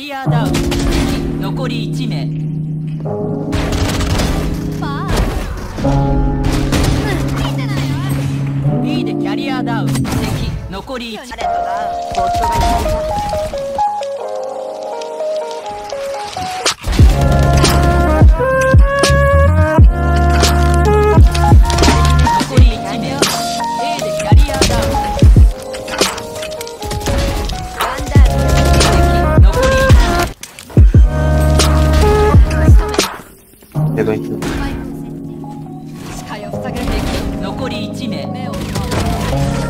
リアダウン。残り1名。B でキャリアダウン。敵残り1。 ありがとうな。ボットがいないか。 残り1名。A でキャリアダウン。残りやばい。 1。視界を塞げる敵残り1名。目を